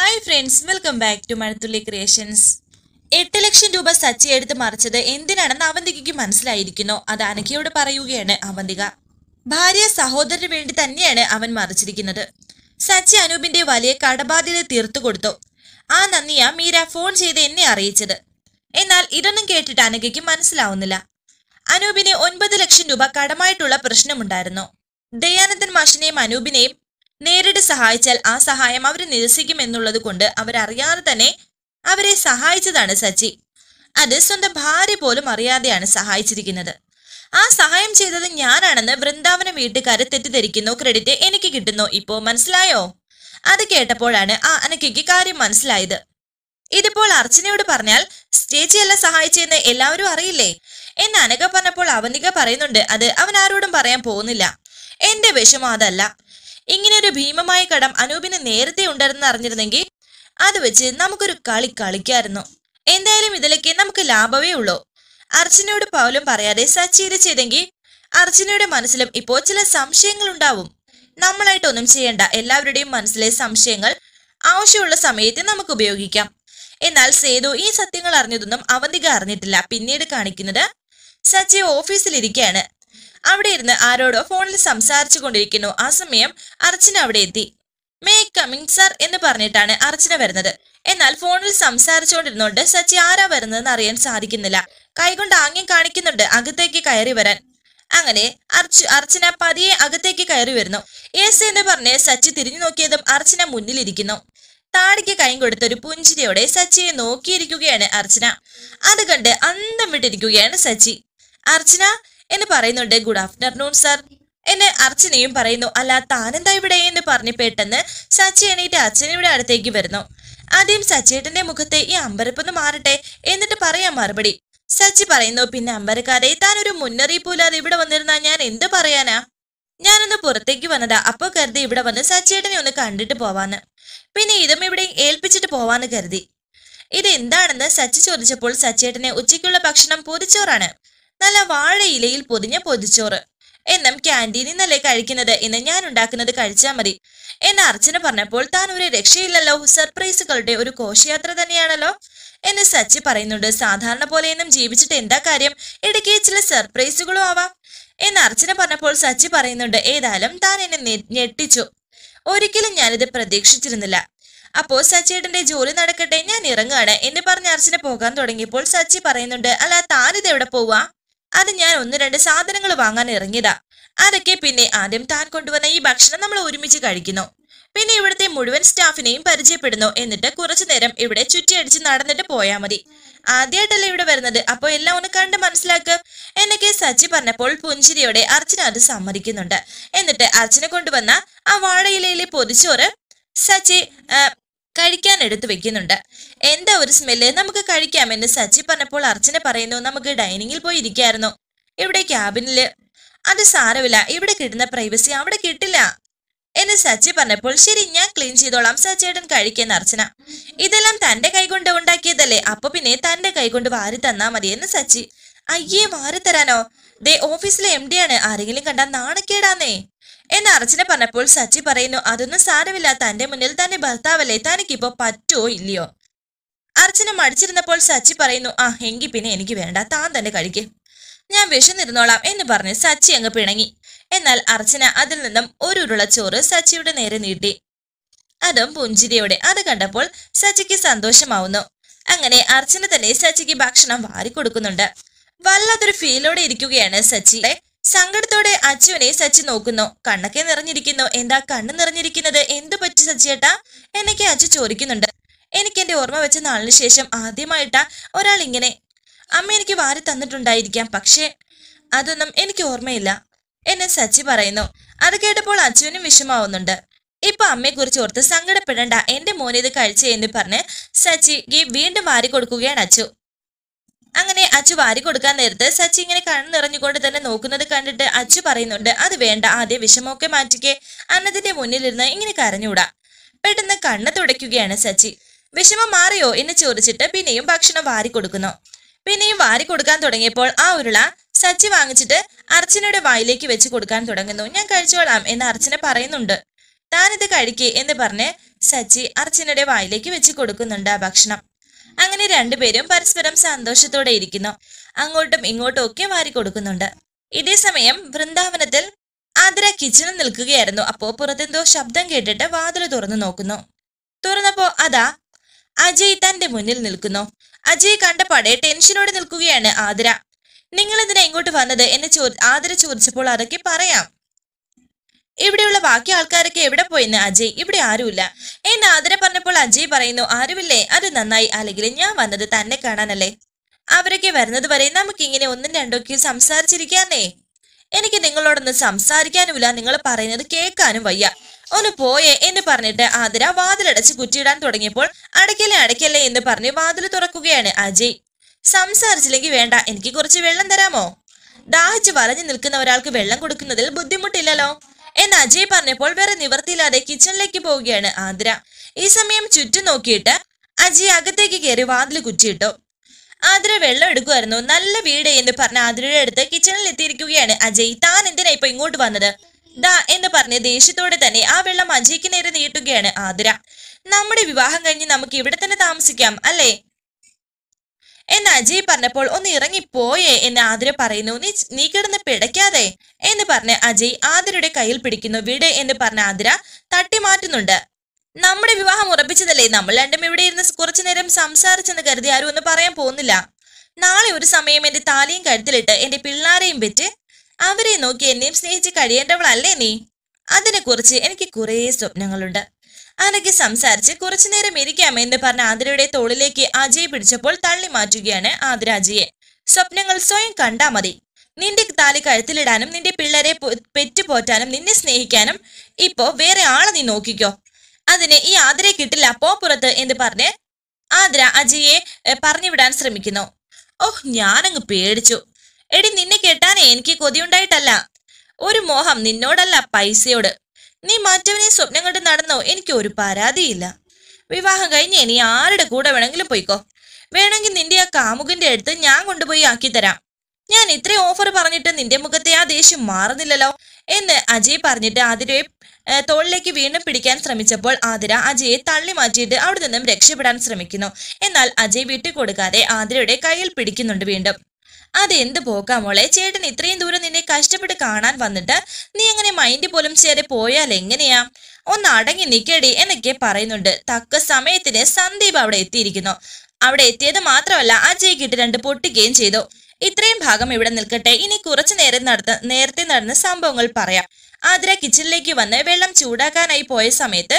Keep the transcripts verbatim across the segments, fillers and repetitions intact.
Hi friends, welcome back to Mazhathulli creations. എട്ട് ലക്ഷം രൂപ സച്ചി എടുത്ത് മറിച്ചത് എന്തിനാണെന്ന് അവന്തികയ്ക്ക് മനസ്സിലായിരിക്കുന്നു. അത് അനഘയോട് പറയുകയാണ് അവന്തിക. ഭാര്യ സഹോദരന് വേണ്ടി തന്നെയാണ് അവൻ മറിച്ചിരിക്കുന്നത്. സച്ചി അനൂപിന്റെ വലിയ കടബാധ്യത തീർത്തു കൊടുത്തു. ആ നന്ദിയാ മീര ഫോൺ ചെയ്ത് എന്നെ അറിയിച്ചത്. എന്നാൽ ഇതൊന്നും കേട്ടിട്ട് അനഘയ്ക്ക് മനസ്സിലാവുന്നില്ല. അനൂപിന് ഒൻപത് ലക്ഷം രൂപ കടമായിട്ടുള്ള പ്രശ്നമുണ്ടായിരുന്നു. ദയാനന്ദൻ മാഷിനെയും അനൂപിനെയും നേരിട്ട് സഹായിച്ചാൽ ആ സഹായം അവർ നിരസിക്കുമെന്നുള്ളത് കൊണ്ട് അവരറിയാതെ തന്നെ അവരെ സഹായിച്ചതാണ് സച്ചി. അത് സ്വന്തം ഭാര്യ പോലും അറിയാതെയാണ് സഹായിച്ചിരിക്കുന്നത്. ആ സഹായം ചെയ്തത് ഞാനാണെന്ന് വൃന്ദാവന വീട്ടുകാരെ തെറ്റിദ്ധരിക്കുന്നു. ക്രെഡിറ്റ് എനിക്ക് കിട്ടുന്നു. ഇപ്പോ മനസ്സിലായോ? അത് കേട്ടപ്പോഴാണ് ആ അനഘയ്ക്ക് കാര്യം മനസ്സിലായത്. ഇതിപ്പോൾ അർച്ചനയോട് പറഞ്ഞാൽ ചേച്ചിയല്ല സഹായിച്ചെന്ന് എല്ലാവരും അറിയില്ലേ എന്ന് അനഘ പറഞ്ഞപ്പോൾ അവന്തിക പറയുന്നുണ്ട്, അത് അവൻ ആരോടും പറയാൻ പോകുന്നില്ല. എന്റെ വിഷമം അതല്ല. ഇങ്ങനൊരു ഭീമമായ കടം അനൂപിന് നേരത്തെ ഉണ്ടായിരുന്നെന്ന് അറിഞ്ഞിരുന്നെങ്കിൽ അത് വെച്ച് നമുക്കൊരു കളി കളിക്കായിരുന്നു. എന്തായാലും ഇതിലേക്ക് നമുക്ക് ലാഭമേ ഉള്ളൂ. അർച്ചനയോട് പോലും പറയാതെ സച്ചി ഇത് ചെയ്തെങ്കിൽ അർച്ചനയുടെ മനസ്സിലും ഇപ്പോൾ ചില സംശയങ്ങൾ ഉണ്ടാവും. നമ്മളായിട്ടൊന്നും ചെയ്യേണ്ട. എല്ലാവരുടെയും മനസ്സിലെ സംശയങ്ങൾ ആവശ്യമുള്ള സമയത്ത് നമുക്ക് ഉപയോഗിക്കാം. എന്നാൽ സേതു ഈ സത്യങ്ങൾ അറിഞ്ഞതൊന്നും അവന്തിക അറിഞ്ഞിട്ടില്ല. പിന്നീട് കാണിക്കുന്നത് സച്ചി ഓഫീസിലിരിക്കുകയാണ്. അവിടെ ഇരുന്ന് ആരോടോ ഫോണിൽ സംസാരിച്ചു കൊണ്ടിരിക്കുന്നു. ആ സമയം അർച്ചന അവിടെ എത്തി. മേ കമ്മിങ് സർ എന്ന് പറഞ്ഞിട്ടാണ് അർച്ചന വരുന്നത്. എന്നാൽ ഫോണിൽ സംസാരിച്ചുകൊണ്ടിരുന്നോണ്ട് സച്ചി ആരാ വരുന്നതെന്ന് അറിയാൻ സാധിക്കുന്നില്ല. കൈകൊണ്ട് ആംഗ്യം കാണിക്കുന്നുണ്ട് അകത്തേക്ക് കയറി വരാൻ. അങ്ങനെ അർച്ച അർച്ചന പതിയെ അകത്തേക്ക് കയറി വരുന്നു. യെസ് എന്ന് പറഞ്ഞ് സച്ചി തിരിഞ്ഞു നോക്കിയതും അർച്ചന മുന്നിലിരിക്കുന്നു. താടിക്ക് കൈ കൊടുത്തൊരു പുഞ്ചിരിയോടെ സച്ചിയെ നോക്കിയിരിക്കുകയാണ് അർച്ചന. അത് കണ്ട് അന്തം വിട്ടിരിക്കുകയാണ് സച്ചി. അർച്ചന എന്ന് പറയുന്നുണ്ട്. ഗുഡ് ആഫ്റ്റർനൂൺ സർ എന്ന് അർച്ചനയും പറയുന്നു. അല്ല, താനെന്താ ഇവിടെ എന്ന് പറഞ്ഞ് പെട്ടെന്ന് സച്ചി എണീറ്റ് അർച്ചനയുടെ അടുത്തേക്ക് വരുന്നു. ആദ്യം സച്ചിയേട്ടന്റെ മുഖത്തെ ഈ അമ്പരപ്പൊന്ന് മാറട്ടെ, എന്നിട്ട് പറയാം മറുപടി. സച്ചി പറയുന്നു, പിന്നെ അമ്പരക്കാരെ, താൻ ഒരു മുന്നറിയിപ്പില്ലാതെ ഇവിടെ വന്നിരുന്നാ ഞാൻ എന്ത് പറയാനാ? ഞാനൊന്ന് പുറത്തേക്ക് വന്നതാ. അപ്പൊ കരുതി ഇവിടെ വന്ന് സച്ചിയേട്ടനെ ഒന്ന് കണ്ടിട്ട് പോവാന്ന്, പിന്നെ ഇതും ഇവിടെ ഏൽപ്പിച്ചിട്ട് പോവാന്ന് കരുതി. ഇത് എന്താണെന്ന് സച്ചി ചോദിച്ചപ്പോൾ സച്ചിയേട്ടനെ ഉച്ചയ്ക്കുള്ള ഭക്ഷണം പൊതിച്ചോറാണ്, നല്ല വാഴയിലയിൽ പൊതിഞ്ഞ പൊതിച്ചോറ്. എന്നും ക്യാൻറ്റീനിൽ നിന്നല്ലേ കഴിക്കുന്നത്, ഇന്ന് ഞാൻ ഉണ്ടാക്കുന്നത് കഴിച്ചാൽ മതി എന്ന് അർച്ചന പറഞ്ഞപ്പോൾ താൻ ഒരു രക്ഷയില്ലല്ലോ, സർപ്രൈസുകളുടെ ഒരു ഘോഷയാത്ര തന്നെയാണല്ലോ എന്ന് സച്ചി പറയുന്നുണ്ട്. സാധാരണ പോലെയൊന്നും ജീവിച്ചിട്ട് എന്താ കാര്യം, ഇടയ്ക്ക് ചില സർപ്രൈസുകളും ആവാം എന്ന് അർച്ചന പറഞ്ഞപ്പോൾ സച്ചി പറയുന്നുണ്ട്, ഏതായാലും താൻ എന്നെ ഞെട്ടിച്ചു. ഒരിക്കലും ഞാനിത് പ്രതീക്ഷിച്ചിരുന്നില്ല. അപ്പോ സച്ചിയേട്ടന്റെ ജോലി നടക്കട്ടെ, ഞാൻ ഇറങ്ങുകയാണ് എന്ന് പറഞ്ഞ് അർച്ചന പോകാൻ തുടങ്ങിയപ്പോൾ സച്ചി പറയുന്നുണ്ട്, അല്ല താനിത് എവിടെ പോവാ? അത് ഞാൻ ഒന്ന് രണ്ട് സാധനങ്ങൾ വാങ്ങാൻ ഇറങ്ങിയതാ. അതൊക്കെ പിന്നെ ആദ്യം താൻ കൊണ്ടുവന്ന ഈ ഭക്ഷണം നമ്മൾ ഒരുമിച്ച് കഴിക്കുന്നു, പിന്നെ ഇവിടുത്തെ മുഴുവൻ സ്റ്റാഫിനെയും പരിചയപ്പെടുന്നു, എന്നിട്ട് കുറച്ചു നേരം ഇവിടെ ചുറ്റിയടിച്ച് നടന്നിട്ട് പോയാൽ മതി. ആദ്യമായിട്ടല്ലേ ഇവിടെ വരുന്നത്, അപ്പൊ എല്ലാം ഒന്ന് കണ്ട് മനസ്സിലാക്കുക എന്നൊക്കെ സച്ചി പറഞ്ഞപ്പോൾ പുഞ്ചിരിയോടെ അർച്ചന അത് സമ്മതിക്കുന്നുണ്ട്. എന്നിട്ട് അർച്ചന കൊണ്ടുവന്ന ആ വാഴയിലയിലെ പൊതിച്ചോറ് സച്ചി കഴിക്കാൻ എടുത്തു വെക്കുന്നുണ്ട്. എന്താ ഒരു സ്മെല്ല്, നമുക്ക് കഴിക്കാമെന്ന് സച്ചി പറഞ്ഞപ്പോൾ അർച്ചന പറയുന്നു, നമുക്ക് ഡൈനിങ്ങിൽ പോയി ഇരിക്കായിരുന്നു, ഇവിടെ ക്യാബിനില്. അത് സാരമില്ല, ഇവിടെ കിട്ടുന്ന പ്രൈവസി അവിടെ കിട്ടില്ല എന്ന് സച്ചി പറഞ്ഞപ്പോൾ ശരി, ഞാൻ ക്ലീൻ ചെയ്തോളാം, സച്ചിയേട്ടൻ കഴിക്കുന്ന അർച്ചന. ഇതെല്ലാം തന്റെ കൈകൊണ്ട് ഉണ്ടാക്കിയതല്ലേ, അപ്പൊ പിന്നെ തന്റെ കൈകൊണ്ട് വാരി തന്നാ മതി എന്ന് സച്ചി. അയ്യേ, വാരി തരാനോ? ദേ ഓഫീസിലെ എം ഡി ആണ്, ആരെങ്കിലും കണ്ടാൽ നാണക്കേടാന്നേ എന്ന് അർച്ചന പറഞ്ഞപ്പോൾ സച്ചി പറയുന്നു, അതൊന്നും സാരമില്ല, തന്റെ മുന്നിൽ തന്നെ ഭർത്താവല്ലേ, തനിക്കിപ്പോ പറ്റുമോ ഇല്ലയോ? അർച്ചന മടിച്ചിരുന്നപ്പോൾ സച്ചി പറയുന്നു, ആ എങ്കിൽ പിന്നെ എനിക്ക് വേണ്ട, താൻ തന്നെ കഴിക്ക്, ഞാൻ വിശന്നിരുന്നോളാം എന്ന് പറഞ്ഞ് സച്ചി അങ്ങ് പിണങ്ങി. എന്നാൽ അർച്ചന അതിൽ നിന്നും ഒരു ഉരുളച്ചോറ് സച്ചിയുടെ നേരെ നീട്ടി, അതും പുഞ്ചിരിയോടെ. അത് കണ്ടപ്പോൾ സച്ചിക്ക് സന്തോഷമാവുന്നു. അങ്ങനെ അർച്ചന തന്നെ സച്ചിക്ക് ഭക്ഷണം വാരിക്കൊടുക്കുന്നുണ്ട്. വല്ലാത്തൊരു ഫീലോടെ ഇരിക്കുകയാണ് സച്ചി. സങ്കടത്തോടെ അച്ചുവിനെ സച്ചി നോക്കുന്നു. കണ്ണൊക്കെ നിറഞ്ഞിരിക്കുന്നു. എന്താ കണ്ണ് നിറഞ്ഞിരിക്കുന്നത്, എന്തു പറ്റി സച്ചിയേട്ടാ എന്നൊക്കെ അച്ചു ചോദിക്കുന്നുണ്ട്. എനിക്ക് എന്റെ ഓർമ്മ വെച്ച നാളിന് ശേഷം ആദ്യമായിട്ടാ ഒരാൾ ഇങ്ങനെ. അമ്മ എനിക്ക് വാരി തന്നിട്ടുണ്ടായിരിക്കാം, പക്ഷേ അതൊന്നും എനിക്ക് ഓർമ്മയില്ല എന്ന് സച്ചി പറയുന്നു. അത് കേട്ടപ്പോൾ അച്ചുവിനും വിഷമാവുന്നുണ്ട്. ഇപ്പൊ അമ്മയെ കുറിച്ച് ഓർത്ത് സങ്കടപ്പെടണ്ട, എന്റെ മോനെ ഇത് കഴിച്ചേ എന്ന് പറഞ്ഞ് സച്ചി വീണ്ടും വാരി കൊടുക്കുകയാണ് അച്ചു. അങ്ങനെ അച്ചു വാരി കൊടുക്കാൻ നേരത്ത് സച്ചി ഇങ്ങനെ കണ്ണ് നിറഞ്ഞുകൊണ്ട് തന്നെ നോക്കുന്നത് കണ്ടിട്ട് അച്ചു പറയുന്നുണ്ട്, അത് വേണ്ട, ആദ്യം വിഷമമൊക്കെ മാറ്റിക്കേ, അന്നതിന്റെ മുന്നിലിരുന്ന് ഇങ്ങനെ കരഞ്ഞൂടാ. പെട്ടെന്ന് കണ്ണ് തുടയ്ക്കുകയാണ് സച്ചി. വിഷമം മാറിയോ എന്ന് ചോദിച്ചിട്ട് പിന്നെയും ഭക്ഷണം വാരി കൊടുക്കുന്നു. പിന്നെയും വാരി കൊടുക്കാൻ തുടങ്ങിയപ്പോൾ ആ ഉരുള സച്ചി വാങ്ങിച്ചിട്ട് അർച്ചനയുടെ വായിലേക്ക് വെച്ച് കൊടുക്കാൻ തുടങ്ങുന്നു. ഞാൻ കഴിച്ചോളാം എന്ന് അർച്ചന പറയുന്നുണ്ട്. താനിത് കഴിക്കേ എന്ന് പറഞ്ഞ് സച്ചി അർച്ചനയുടെ വായിലേക്ക് വെച്ച് കൊടുക്കുന്നുണ്ട് ആ ഭക്ഷണം. അങ്ങനെ രണ്ടുപേരും പരസ്പരം സന്തോഷത്തോടെ ഇരിക്കുന്നു. അങ്ങോട്ടും ഇങ്ങോട്ടും ഒക്കെ വാരി കൊടുക്കുന്നുണ്ട്. ഇതേ സമയം വൃന്ദാവനത്തിൽ ആതിര കിച്ചണിൽ നിൽക്കുകയായിരുന്നു. അപ്പോ പുറത്തെന്തോ ശബ്ദം കേട്ടിട്ട് വാതിൽ തുറന്നു നോക്കുന്നു. തുറന്നപ്പോ അതാ അജയ് തന്റെ മുന്നിൽ നിൽക്കുന്നു. അജയ് കണ്ടപാടെ ടെൻഷനോടെ നിൽക്കുകയാണ് ആതിര. നിങ്ങൾ എന്തിനാ ഇങ്ങോട്ട് വന്നത് എന്ന് ചോ ആതിര ചോദിച്ചപ്പോൾ അതൊക്കെ പറയാം. ഇവിടെയുള്ള ബാക്കി ആൾക്കാരൊക്കെ എവിടെ പോയെന്ന് അജയ്. ഇവിടെ ആരുമില്ല എന്ന് ആതിര പറഞ്ഞപ്പോൾ അജയ് പറയുന്നു, ആരുമില്ലേ? അത് നന്നായി, അല്ലെങ്കിൽ ഞാൻ വന്നത് തന്നെ കാണാനല്ലേ. അവരൊക്കെ വരുന്നത് വരെ നമുക്കിങ്ങനെ ഒന്നും രണ്ടൊക്കെ സംസാരിച്ചിരിക്കാന്നേ. എനിക്ക് നിങ്ങളോടൊന്ന് സംസാരിക്കാനുമില്ല, നിങ്ങൾ പറയുന്നത് കേൾക്കാനും വയ്യ, ഒന്ന് പോയേ എന്ന് പറഞ്ഞിട്ട് ആതിര വാതിലടച്ച് കുറ്റിയിടാൻ തുടങ്ങിയപ്പോൾ അടയ്ക്കല്ലേ അടയ്ക്കല്ലേ എന്ന് പറഞ്ഞ് വാതിൽ തുറക്കുകയാണ് അജയ്. സംസാരിച്ചില്ലെങ്കിൽ വേണ്ട, എനിക്ക് കുറച്ച് വെള്ളം തരാമോ? ദാഹിച്ച് വലഞ്ഞു നിൽക്കുന്ന ഒരാൾക്ക് വെള്ളം കൊടുക്കുന്നതിൽ ബുദ്ധിമുട്ടില്ലല്ലോ എന്ന് അജയ് പറഞ്ഞപ്പോൾ വേറെ നിവർത്തിയില്ലാതെ കിച്ചണിലേക്ക് പോവുകയാണ് ആതിര. ഈ സമയം ചുറ്റും നോക്കിയിട്ട് അജയ് അകത്തേക്ക് കയറി വാതിൽ കുറ്റിയിട്ടു. ആതിര വെള്ളം എടുക്കുമായിരുന്നു. നല്ല വീട് എന്ന് പറഞ്ഞ ആതിരയുടെ അടുത്ത് കിച്ചണിൽ എത്തിയിരിക്കുകയാണ് അജയ്. താൻ എന്തിനാ ഇപ്പൊ ഇങ്ങോട്ട് വന്നത്? ദാ എന്ന് പറഞ്ഞ് ദേഷ്യത്തോടെ തന്നെ ആ വെള്ളം അജയ്ക്ക് നേരെ നീട്ടുകയാണ് ആതിര. നമ്മുടെ വിവാഹം കഴിഞ്ഞ് നമുക്ക് ഇവിടെ തന്നെ താമസിക്കാം അല്ലേ എന്ന് അജയ് പറഞ്ഞപ്പോൾ ഒന്ന് ഇറങ്ങിപ്പോയേ എന്ന് ആതിര പറയുന്നു. നീ നീ കിടന്ന് പിടയ്ക്കാതെ എന്ന് പറഞ്ഞ് അജയ് ആതിരയുടെ കയ്യിൽ പിടിക്കുന്നു. വീട് എന്ന് പറഞ്ഞ ആതിര തട്ടി മാറ്റുന്നുണ്ട്. നമ്മുടെ വിവാഹം ഉറപ്പിച്ചതല്ലേ, നമ്മൾ രണ്ടും ഇവിടെ ഇരുന്ന് കുറച്ചു നേരം സംസാരിച്ചെന്ന് കരുതി ആരും ഒന്നും പറയാൻ പോകുന്നില്ല. നാളെ ഒരു സമയം എന്റെ താലിയും കഴുത്തിലിട്ട് എന്റെ പിള്ളാരെയും പെറ്റ് അവരെ നോക്കി എന്നെയും സ്നേഹിച്ച് കഴിയേണ്ടവളല്ലേ നീ. അതിനെ കുറിച്ച് എനിക്ക് കുറേ സ്വപ്നങ്ങളുണ്ട്. അതൊക്കെ സംസാരിച്ച് കുറച്ചു നേരം ഇരിക്കാം എന്ന് പറഞ്ഞ ആതിരയുടെ തോളിലേക്ക് അജയ് പിടിച്ചപ്പോൾ തള്ളി മാറ്റുകയാണ് ആതിര അജയെ. സ്വപ്നങ്ങൾ സ്വയം കണ്ടാ മതി. നിന്റെ താലി കഴുത്തിലിടാനും നിന്റെ പിള്ളേരെ പെറ്റുപോറ്റാനും നിന്നെ സ്നേഹിക്കാനും ഇപ്പോ വേറെ ആളെ നീ നോക്കിക്കോ. അതിന് ഈ ആതിരയെ കിട്ടില്ല, പോ പുറത്ത് എന്ന് പറഞ്ഞ് ആതിര അജയെ പറഞ്ഞു വിടാൻ ശ്രമിക്കുന്നു. ഓഹ്, ഞാനങ്ങ് പേടിച്ചു. എടി, നിന്നെ കെട്ടാനേ എനിക്ക് കൊതിയുണ്ടായിട്ടല്ല, ഒരു മോഹം നിന്നോടല്ല, പൈസയോട്. നീ മറ്റവനെ സ്വപ്നം കണ്ട് നടന്നോ? എനിക്ക് ഒരു പരാതിയില്ല. വിവാഹം കഴിഞ്ഞ് ഇനി ആരുടെ കൂടെ വേണമെങ്കിലും പോയിക്കോ. വേണമെങ്കിൽ നിന്റെ ആ കാമുകന്റെ അടുത്ത് ഞാൻ കൊണ്ടുപോയി ആക്കി തരാം. ഞാൻ ഇത്രയും ഓഫർ പറഞ്ഞിട്ട് നിന്റെ മുഖത്തെ ആ ദേഷ്യം മാറുന്നില്ലല്ലോ എന്ന് അജയ് പറഞ്ഞിട്ട് ആതിരയെ തോളിലേക്ക് വീണ്ടും പിടിക്കാൻ ശ്രമിച്ചപ്പോൾ ആതിര അജയെ തള്ളി മാറ്റിയിട്ട് അവിടെ നിന്നും രക്ഷപ്പെടാൻ ശ്രമിക്കുന്നു. എന്നാൽ അജയ് വിട്ടുകൊടുക്കാതെ ആതിരയുടെ കയ്യിൽ പിടിക്കുന്നുണ്ട് വീണ്ടും. അതെന്ത് പോക്കാ മോളെ, ചേട്ടൻ ഇത്രയും ദൂരം നിന്നെ കഷ്ടപ്പെട്ട് കാണാൻ വന്നിട്ട് നീ അങ്ങനെ മൈൻഡ് പോലും ചേരെ പോയാൽ എങ്ങനെയാ? ഒന്ന് അടങ്ങി നിക്കടി എന്നൊക്കെ പറയുന്നുണ്ട്. തക്ക സമയത്തിന് സന്ദീപ് അവിടെ എത്തിയിരിക്കുന്നു. അവിടെ എത്തിയത് മാത്രമല്ല, അജയ് കിട്ടി രണ്ട് പൊട്ടിക്കുകയും ചെയ്തു. ഇത്രയും ഭാഗം ഇവിടെ നിൽക്കട്ടെ, ഇനി കുറച്ചു നേരം നടത്ത നേരത്തെ നടന്ന സംഭവങ്ങൾ പറയാം. ആതിര കിച്ചണിലേക്ക് വന്ന് വെള്ളം ചൂടാക്കാനായി പോയ സമയത്ത്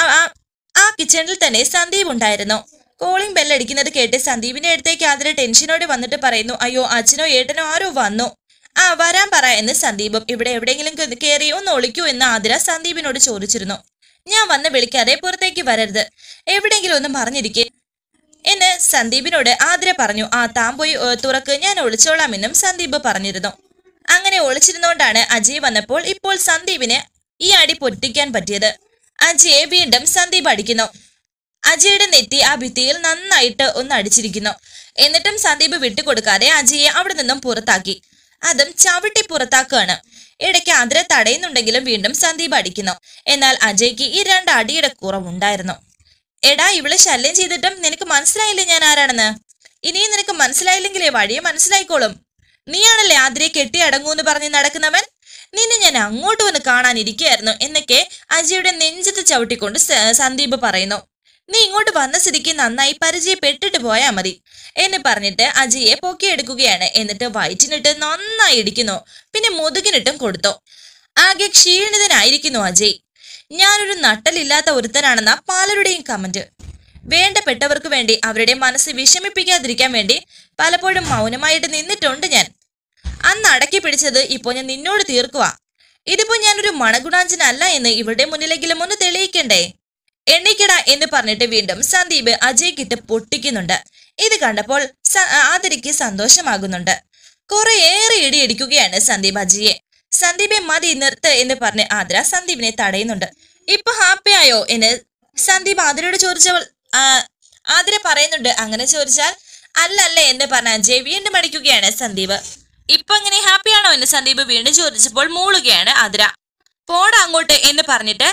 ആ കിച്ചണിൽ തന്നെ സന്ദീപ് ഉണ്ടായിരുന്നു. കോളിംഗ് ബെല്ലടിക്കുന്നത് കേട്ട് സന്ദീപിന്റെ അടുത്തേക്ക് ആതിര ടെൻഷനോടെ വന്നിട്ട് പറയുന്നു, അയ്യോ അച്ഛനോ ഏട്ടനോ ആരോ വന്നു, ആ വരാൻ പറ എന്ന് സന്ദീപും. ഇവിടെ എവിടെയെങ്കിലും കയറി ഒന്ന് ഒളിക്കൂ എന്ന് ആതിര സന്ദീപിനോട് ചോദിച്ചിരുന്നു. ഞാൻ വന്ന് വിളിക്കാതെ പുറത്തേക്ക് വരരുത്, എവിടെയെങ്കിലും ഒന്ന് മറിഞ്ഞിരിക്കെ എന്ന് സന്ദീപിനോട് ആതിര പറഞ്ഞു. ആ താൻ പോയി തുറക്ക്, ഞാൻ ഒളിച്ചോളാമെന്നും സന്ദീപ് പറഞ്ഞിരുന്നു. അങ്ങനെ ഒളിച്ചിരുന്നോണ്ടാണ് അജയ് വന്നപ്പോൾ ഇപ്പോൾ സന്ദീപിന് ഈ അടി പൊട്ടിക്കാൻ പറ്റിയത്. അജയെ വീണ്ടും സന്ദീപ് അടിക്കുന്നു. അജയുടെ നെറ്റി ആ ഭിത്തിയിൽ നന്നായിട്ട് ഒന്ന് അടിച്ചിരിക്കുന്നു. എന്നിട്ടും സന്ദീപ് വിട്ടുകൊടുക്കാതെ അജയെ അവിടെ നിന്നും പുറത്താക്കി, അതും ചവിട്ടി പുറത്താക്കുകയാണ്. ഇടയ്ക്ക് ആതിര തടയുന്നുണ്ടെങ്കിലും വീണ്ടും സന്ദീപ് അടിക്കുന്നു. എന്നാൽ അജയ്ക്ക് ഈ രണ്ട് അടിയുടെ കുറവുണ്ടായിരുന്നു. എടാ, ഇവളെ ശല്യം ചെയ്തിട്ടും നിനക്ക് മനസ്സിലായില്ലേ ഞാൻ ആരാണെന്ന്? ഇനിയും നിനക്ക് മനസ്സിലായില്ലെങ്കിലേ വഴിയെ മനസ്സിലായിക്കോളും. നീയാണല്ലേ ആതിരയെ കെട്ടി അടങ്ങൂന്ന് പറഞ്ഞ് നടക്കുന്നവൻ. നിന്നെ ഞാൻ അങ്ങോട്ട് വന്ന് കാണാനിരിക്കുകയായിരുന്നു എന്നൊക്കെ അജയുടെ നെഞ്ചത്ത് ചവിട്ടിക്കൊണ്ട് സന്ദീപ് പറയുന്നു. നീ ഇങ്ങോട്ട് വന്ന സ്ഥിതിക്ക് നന്നായി പരിചയപ്പെട്ടിട്ട് പോയാ മതി എന്ന് പറഞ്ഞിട്ട് അജയെ പൊക്കിയെടുക്കുകയാണ്. എന്നിട്ട് വയറ്റിനിട്ട് നന്നായി ഇടിക്കുന്നു. പിന്നെ മുതുകിനിട്ടും കൊടുത്തു. ആകെ ക്ഷീണിതനായിരിക്കുന്നു അജയ്. ഞാനൊരു നട്ടലില്ലാത്ത ഒരുത്തനാണെന്ന പലരുടെയും കമന്റ്. വേണ്ടപ്പെട്ടവർക്ക് വേണ്ടി അവരുടെ മനസ്സ് വിഷമിപ്പിക്കാതിരിക്കാൻ വേണ്ടി പലപ്പോഴും മൗനമായിട്ട് നിന്നിട്ടുണ്ട് ഞാൻ. അന്ന് അടക്കി പിടിച്ചത് ഇപ്പോ ഞാൻ നിന്നോട് തീർക്കുക. ഇതിപ്പോ ഞാനൊരു മണഗുണാഞ്ചനല്ല എന്ന് ഇവരുടെ മുന്നിലെങ്കിലും ഒന്ന് തെളിയിക്കണ്ടേ? എണ്ണിക്കട എന്ന് പറഞ്ഞിട്ട് വീണ്ടും സന്ദീപ് അജയ്ക്കിട്ട് പൊട്ടിക്കുന്നുണ്ട്. ഇത് കണ്ടപ്പോൾ ആതിരയ്ക്ക് സന്തോഷമാകുന്നുണ്ട്. കുറെ ഏറെ ഇടിയടിക്കുകയാണ് സന്ദീപ് അജയെ. സന്ദീപെ മതി, നിർത്ത് എന്ന് പറഞ്ഞ് ആതിര സന്ദീപിനെ തടയുന്നുണ്ട്. ഇപ്പൊ ഹാപ്പിയായോ എന്ന് സന്ദീപ് ആതിരയോട് ചോദിച്ചവൾ ആതിര പറയുന്നുണ്ട്. അങ്ങനെ ചോദിച്ചാൽ അല്ലല്ലേ എന്ന് പറഞ്ഞ അജയ് വീണ്ടും അടിക്കുകയാണ് സന്ദീപ്. ഇപ്പൊ എങ്ങനെ ഹാപ്പിയാണോ എന്ന് സന്ദീപ് വീണ്ടും ചോദിച്ചപ്പോൾ മൂളുകയാണ് ആതിര. പോടാ അങ്ങോട്ട് എന്ന് പറഞ്ഞിട്ട്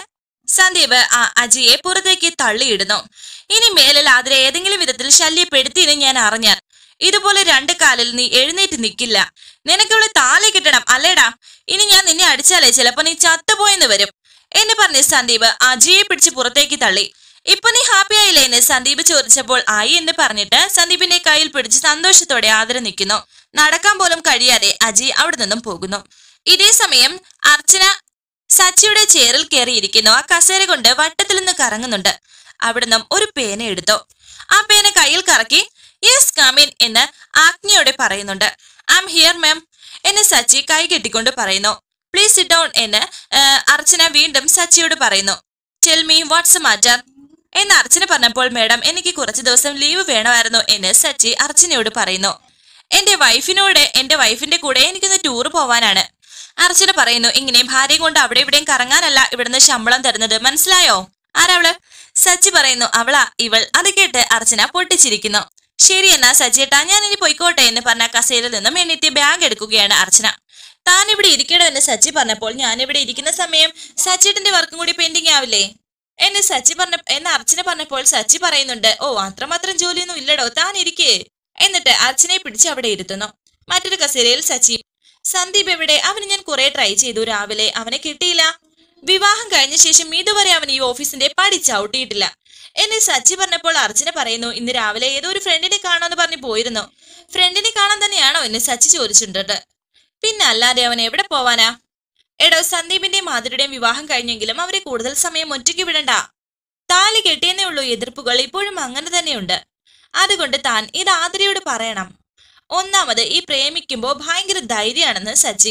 സന്ദീപ് ആ അജിയെ പുറത്തേക്ക് തള്ളിയിടുന്നു. ഇനി മേലിൽ ആതിര ഏതെങ്കിലും വിധത്തിൽ ശല്യപ്പെടുത്തിയെന്ന് ഞാൻ അറിഞ്ഞാൽ ഇതുപോലെ രണ്ട് കാലിൽ നീ എഴുന്നേറ്റ് നിൽക്കില്ല. നിനക്കിവിടെ താലി കിട്ടണം അല്ലേടാ. ഇനി ഞാൻ നിന്നെ അടിച്ചാലേ ചിലപ്പോ നീ ചത്തുപോയെന്ന് വരും എന്ന് പറഞ്ഞ് സന്ദീപ് അജിയെ പിടിച്ച് പുറത്തേക്ക് തള്ളി. ഇപ്പൊ നീ ഹാപ്പി ആയില്ലേ എന്ന് സന്ദീപ് ചോദിച്ചപ്പോൾ ആയി എന്ന് പറഞ്ഞിട്ട് സന്ദീപിന്റെ കയ്യിൽ പിടിച്ച് സന്തോഷത്തോടെ ആതിര നിൽക്കുന്നു. നടക്കാൻ പോലും കഴിയാതെ അജി അവിടെ നിന്നും പോകുന്നു. ഇതേ സമയം അർച്ചന സച്ചിയുടെ ചേറിൽ കയറിയിരിക്കുന്നു. ആ കസേര കൊണ്ട് വട്ടത്തിൽ നിന്ന് കറങ്ങുന്നുണ്ട്. അവിടുന്ന് ഒരു പേന എടുത്തു. ആ പേന കയ്യിൽ കറക്കി യെസ് കമിൻ എന്ന് ആജ്ഞയോടെ പറയുന്നുണ്ട്. ഐ എം ഹിയർ മാം എന്ന് സച്ചി കൈ കെട്ടിക്കൊണ്ട് പറയുന്നു. പ്ലീസ് സിറ്റ് ഡൗൺ എന്ന് അർച്ചന വീണ്ടും സച്ചിയോട് പറയുന്നു. ടെൽ മീ വാട്ട്സ് മാറ്റർ എന്ന് അർച്ചന പറഞ്ഞപ്പോൾ മേഡം എനിക്ക് കുറച്ച് ദിവസം ലീവ് വേണമായിരുന്നു എന്ന് സച്ചി അർച്ചനയോട് പറയുന്നു. എന്റെ വൈഫിനോട് എന്റെ വൈഫിന്റെ കൂടെ എനിക്കൊന്ന് ടൂർ പോവാനാണ്. അർച്ചന പറയുന്നു. ഇങ്ങനെ ഭാര്യയും കൊണ്ട് അവിടെ ഇവിടെയും കറങ്ങാനല്ല ഇവിടുന്ന് ശമ്പളം തരുന്നത്, മനസ്സിലായോ? ആരവള്? സച്ചി പറയുന്നു. അവളാ ഇവൾ. അത് കേട്ട് അർച്ചന പൊട്ടിച്ചിരിക്കുന്നു. ശരി എന്നാ സച്ചിയേട്ടാ ഞാൻ ഇനി പോയിക്കോട്ടെ എന്ന് പറഞ്ഞ കസേരയിൽ നിന്നും എണ്ണീറ്റ് ബാഗ് എടുക്കുകയാണ് അർച്ചന. താൻ ഇവിടെ ഇരിക്കണോ എന്ന് സച്ചി പറഞ്ഞപ്പോൾ ഞാനിവിടെ ഇരിക്കുന്ന സമയം സച്ചിയേട്ടന്റെ വർക്കും കൂടി പെൻഡിങ് ആവില്ലേ എന്ന് സച്ചി പറഞ്ഞ എന്ന് അർച്ചന പറഞ്ഞപ്പോൾ സച്ചി പറയുന്നുണ്ട്. ഓ അത്രമാത്രം ജോലിയൊന്നും ഇല്ലടോ, താൻ ഇരിക്കേ. എന്നിട്ട് അർച്ചനയെ പിടിച്ച് അവിടെ ഇരുത്തുന്നു. മറ്റൊരു കസേരയിൽ സച്ചി. സന്ദീപ് എവിടെ? അവന് ഞാൻ കുറെ ട്രൈ ചെയ്തു, രാവിലെ അവനെ കിട്ടിയില്ല. വിവാഹം കഴിഞ്ഞ ശേഷം ഇതുവരെ അവൻ ഈ ഓഫീസിന്റെ പടി ചവിട്ടിയിട്ടില്ല എന്ന് സച്ചി പറഞ്ഞപ്പോൾ അർച്ചന പറയുന്നു. ഇന്ന് രാവിലെ ഏതോ ഒരു ഫ്രണ്ടിനെ കാണാമെന്ന് പറഞ്ഞു പോയിരുന്നു. ഫ്രണ്ടിനെ കാണാൻ തന്നെയാണോ എന്ന് സച്ചി ചോദിച്ചിട്ടുണ്ട്. പിന്നെ അല്ലാതെ അവൻ എവിടെ പോവാനാ? എടോ സന്ദീപിന്റെയും മാധുരിയുടെയും വിവാഹം കഴിഞ്ഞെങ്കിലും അവരെ കൂടുതൽ സമയം ഒറ്റയ്ക്ക് വിടണ്ട. താലി കെട്ടിയെന്നേ ഉള്ളൂ, എതിർപ്പുകൾ ഇപ്പോഴും അങ്ങനെ തന്നെയുണ്ട്. അതുകൊണ്ട് താൻ ഇത് ആതിരയോട് പറയണം. ഒന്നാമത് ഈ പ്രേമിക്കുമ്പോ ഭയങ്കര ധൈര്യമാണെന്ന് സച്ചി.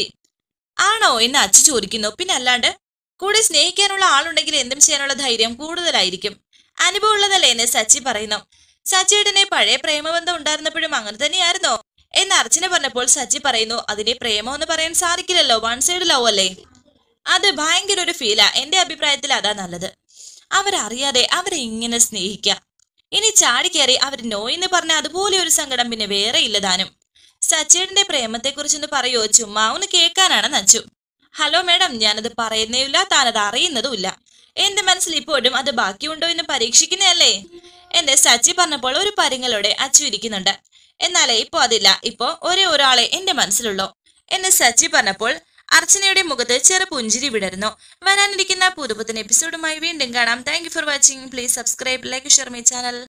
ആണോ എന്ന് അച്ഛൻ ചോദിക്കുന്നു. പിന്നെ അല്ലാണ്ട് കൂടെ സ്നേഹിക്കാനുള്ള ആളുണ്ടെങ്കിൽ എന്തും ചെയ്യാനുള്ള ധൈര്യം കൂടുതലായിരിക്കും. അനുഭവം ഉള്ളതല്ലേ എന്ന് സച്ചി പറയുന്നു. സച്ചിയേട്ടനെ പഴയ പ്രേമബന്ധം ഉണ്ടായിരുന്നപ്പോഴും അങ്ങനെ തന്നെയായിരുന്നോ എന്ന് അർച്ചന പറഞ്ഞപ്പോൾ സച്ചി പറയുന്നു. അതിനെ പ്രേമം എന്ന് പറയാൻ സാധിക്കില്ലല്ലോ, വൺ സൈഡ് ലവ് അല്ലേ. അത് ഭയങ്കര ഒരു ഫീലാ. എന്റെ അഭിപ്രായത്തിൽ അതാ നല്ലത്. അവരറിയാതെ അവരെ ഇങ്ങനെ സ്നേഹിക്കാം. ഇനി ചാടിക്കേറി അവർ നോ എന്ന് പറഞ്ഞ അതുപോലെ ഒരു സങ്കടം പിന്നെ വേറെ ഇല്ലതാനും. സച്ചിയേട്ടന്റെ പ്രേമത്തെ കുറിച്ചൊന്ന് പറയോ? ചുമ്മാ ഒന്ന് കേൾക്കാനാണ് നച്ചു. ഹലോ മേഡം, ഞാനത് പറയുന്നേയില്ല, താനത് അറിയുന്നതുമില്ല. എന്റെ മനസ്സിൽ ഇപ്പോഴും അത് ബാക്കിയുണ്ടോ എന്ന് പരീക്ഷിക്കുന്നതല്ലേ എന്റെ സച്ചി പറഞ്ഞപ്പോൾ ഒരു പരിങ്ങലോടെ അച്ചു ഇരിക്കുന്നുണ്ട്. എന്നാലേ ഇപ്പോ അതില്ല, ഇപ്പോ ഒരേ ഒരാളെ എന്റെ മനസ്സിലുള്ളൂ എന്ന് സച്ചി പറഞ്ഞപ്പോൾ അർച്ചനയുടെ മുഖത്ത് ചെറു പുഞ്ചിരി വിടരുന്നു. വരാനിരിക്കുന്ന പുതുപുത്തൻ എപ്പിസോഡുമായി വീണ്ടും കാണാം. Thank you for watching. Please subscribe, like, share my channel.